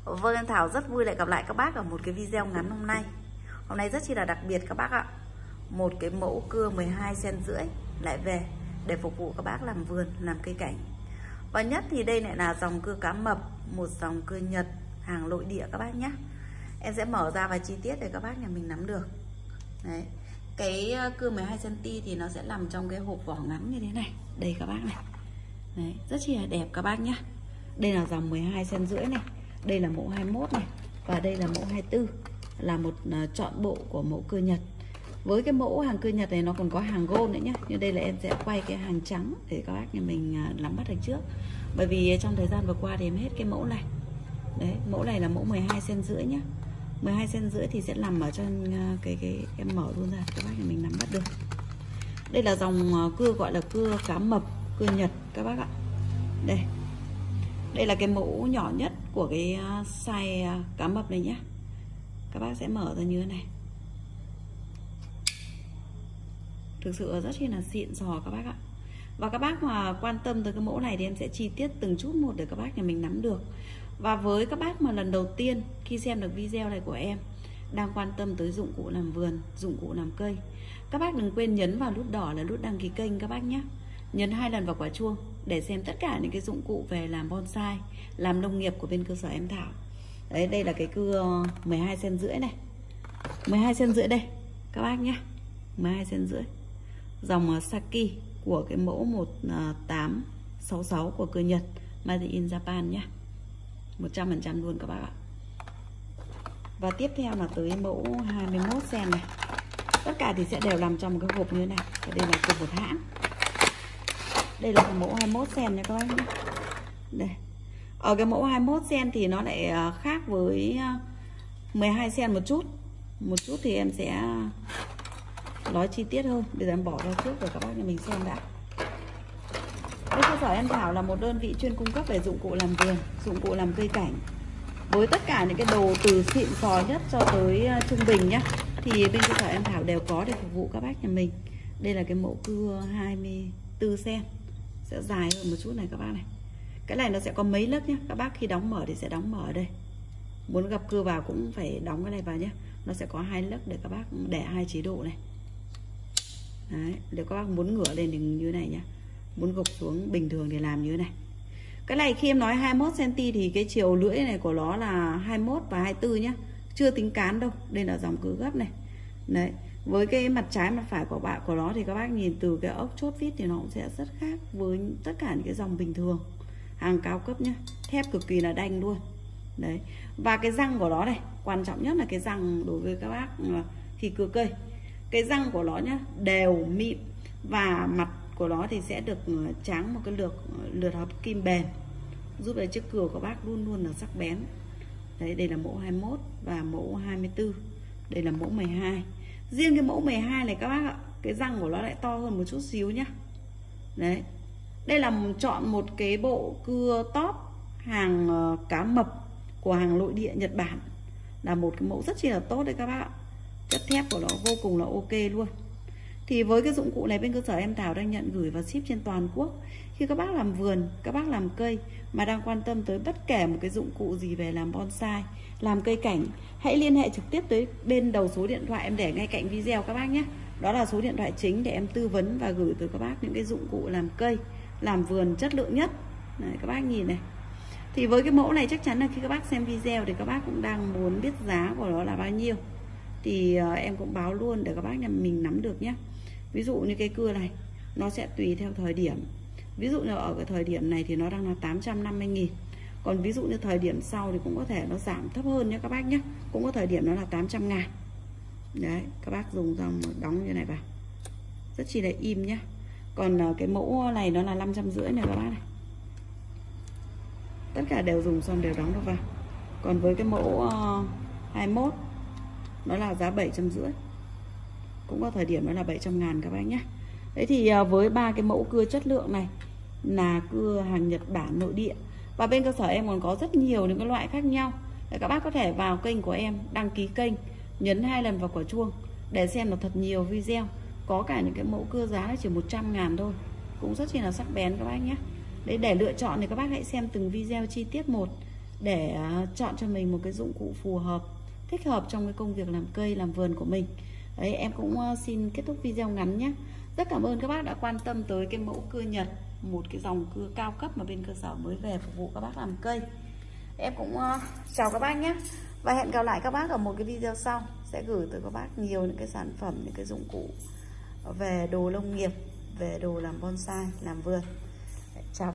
Vâng, em Thảo rất vui lại gặp lại các bác ở một cái video ngắn hôm nay. Hôm nay rất chi là đặc biệt các bác ạ. Một cái mẫu cưa 12,5 cm lại về để phục vụ các bác làm vườn, làm cây cảnh. Và nhất thì đây lại là dòng cưa cá mập, một dòng cưa Nhật hàng nội địa các bác nhé. Em sẽ mở ra vài chi tiết để các bác nhà mình nắm được. Đấy. Cái cưa 12 cm thì nó sẽ nằm trong cái hộp vỏ ngắn như thế này. Đây các bác này. Đấy, rất chi là đẹp các bác nhé. Đây là dòng 12,5 cm này. Đây là mẫu 21 này. Và đây là mẫu 24. Là một chọn bộ của mẫu cưa Nhật. Với cái mẫu hàng cưa Nhật này nó còn có hàng gold nữa nhé. Nhưng đây là em sẽ quay cái hàng trắng để các bác nhà mình nắm bắt được trước. Bởi vì trong thời gian vừa qua thì em hết cái mẫu này. Đấy, mẫu này là mẫu 12,5 cm nhé. 12,5 cm thì sẽ nằm ở trên cái em mở luôn ra các bác nhà mình nắm bắt được. Đây là dòng cưa gọi là cưa cá mập, cưa Nhật các bác ạ. Đây. Đây là cái mẫu nhỏ nhất của cái size cá mập này nhé. Các bác sẽ mở ra như thế này. Thực sự rất là xịn sò các bác ạ. Và các bác mà quan tâm tới cái mẫu này thì em sẽ chi tiết từng chút một để các bác nhà mình nắm được. Và với các bác mà lần đầu tiên khi xem được video này của em đang quan tâm tới dụng cụ làm vườn, dụng cụ làm cây, các bác đừng quên nhấn vào nút đỏ là nút đăng ký kênh các bác nhé. Nhấn 2 lần vào quả chuông để xem tất cả những cái dụng cụ về làm bonsai, làm nông nghiệp của bên cơ sở em Thảo. Đấy, đây là cái cưa 12,5 cm này. 12,5 cm đây các bác nhé. 12,5 cm. Dòng Saki của cái mẫu 1866 của cưa Nhật, Made in Japan nhé. 100% luôn các bác ạ. Và tiếp theo là tới mẫu 21 cm này. Tất cả thì sẽ đều nằm trong một cái hộp như thế này. Và đây là cùng một hãng. Đây là mẫu 21 cm nha các bác nhé. Đây. Ở cái mẫu 21 cm thì nó lại khác với 12 cm một chút. Một chút thì em sẽ nói chi tiết hơn. Bây giờ em bỏ ra trước để các bác nhà mình xem đã. Bên cơ sở em Thảo là một đơn vị chuyên cung cấp về dụng cụ làm vườn, dụng cụ làm cây cảnh. Với tất cả những cái đồ từ xịn sò nhất cho tới trung bình nhá, thì bên cơ sở em Thảo đều có để phục vụ các bác nhà mình. Đây là cái mẫu cưa 24 cm, sẽ dài hơn một chút này các bác này. Cái này nó sẽ có mấy lớp nhé. Các bác khi đóng mở thì sẽ đóng mở ở đây. Muốn gập cưa vào cũng phải đóng cái này vào nhé. Nó sẽ có 2 lớp để các bác để 2 chế độ này. Đấy, nếu các bác muốn ngửa lên thì như thế này nhé. Muốn gục xuống bình thường thì làm như thế này. Cái này khi em nói 21 cm thì cái chiều lưỡi này của nó là 21 và 24 nhé. Chưa tính cán đâu. Đây là dòng cưa gấp này. Đấy. Với cái mặt trái mặt phải của bạn của nó thì các bác nhìn từ cái ốc chốt vít thì nó cũng sẽ rất khác với tất cả những cái dòng bình thường. Hàng cao cấp nhé. Thép cực kỳ là đanh luôn. Đấy. Và cái răng của nó này, quan trọng nhất là cái răng đối với các bác khi cưa cây. Cái răng của nó nhá, đều mịn và mặt của nó thì sẽ được tráng một cái lượt hợp kim bền, giúp cho chiếc cưa của các bác luôn luôn là sắc bén. Đấy, đây là mẫu 21 và mẫu 24. Đây là mẫu 12. Riêng cái mẫu 12 này các bác ạ, cái răng của nó lại to hơn một chút xíu nhá. Đấy. Đây là chọn một cái bộ cưa top hàng cá mập của hàng nội địa Nhật Bản. Là một cái mẫu rất chi là tốt đấy các bác ạ. Chất thép của nó vô cùng là ok luôn. Thì với cái dụng cụ này bên cơ sở em Thảo đang nhận gửi và ship trên toàn quốc. Khi các bác làm vườn, các bác làm cây mà đang quan tâm tới bất kể một cái dụng cụ gì về làm bonsai, làm cây cảnh, hãy liên hệ trực tiếp tới bên đầu số điện thoại em để ngay cạnh video các bác nhé. Đó là số điện thoại chính để em tư vấn và gửi tới các bác những cái dụng cụ làm cây, làm vườn chất lượng nhất. Này, các bác nhìn này. Thì với cái mẫu này chắc chắn là khi các bác xem video thì các bác cũng đang muốn biết giá của nó là bao nhiêu. Thì em cũng báo luôn để các bác nhà mình nắm được nhé. Ví dụ như cái cưa này nó sẽ tùy theo thời điểm. Ví dụ như ở cái thời điểm này thì nó đang là 850.000. Còn ví dụ như thời điểm sau thì cũng có thể nó giảm thấp hơn nhé các bác nhé. Cũng có thời điểm nó là 800.000. Đấy, các bác dùng xong đóng như này vào rất chi là im nhé. Còn cái mẫu này nó là 550 này các bác này. Tất cả đều dùng xong đều đóng được vào. Còn với cái mẫu 21 nó là giá 750. Cũng có thời điểm nó là 700.000 các bác nhé. Đấy thì với 3 cái mẫu cưa chất lượng này là cưa hàng Nhật Bản nội địa. Và bên cơ sở em còn có rất nhiều những cái loại khác nhau. Để các bác có thể vào kênh của em, đăng ký kênh, nhấn 2 lần vào quả chuông để xem được thật nhiều video. Có cả những cái mẫu cưa giá chỉ 100.000 thôi. Cũng rất là sắc bén các bác nhé. Đấy, để lựa chọn thì các bác hãy xem từng video chi tiết một để chọn cho mình một cái dụng cụ phù hợp, thích hợp trong cái công việc làm cây, làm vườn của mình. Đấy, em cũng xin kết thúc video ngắn nhé. Rất cảm ơn các bác đã quan tâm tới cái mẫu cưa Nhật, một cái dòng cưa cao cấp mà bên cơ sở mới về phục vụ các bác làm cây. Em cũng chào các bác nhé, và hẹn gặp lại các bác ở một cái video sau, sẽ gửi tới các bác nhiều những cái sản phẩm, những cái dụng cụ về đồ nông nghiệp, về đồ làm bonsai, làm vườn. Chào.